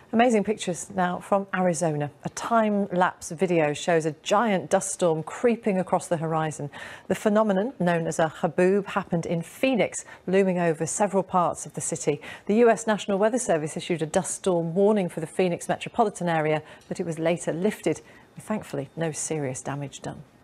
Amazing pictures now from Arizona. A time-lapse video shows a giant dust storm creeping across the horizon. The phenomenon, known as a haboob, happened in Phoenix, looming over several parts of the city. The US National Weather Service issued a dust storm warning for the Phoenix metropolitan area, but it was later lifted, with thankfully no serious damage done.